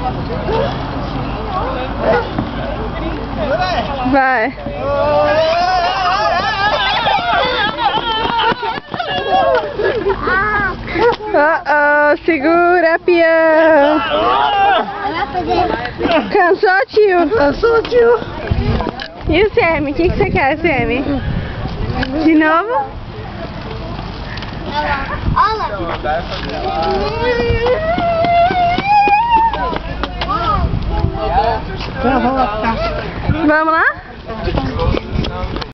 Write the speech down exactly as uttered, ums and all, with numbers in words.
Vai. Oh, oh, segura, peão. Cansou, tio? Cansou, tio? E o Semi? O que, que você quer, Semi? De novo? Olha. Vamos lá?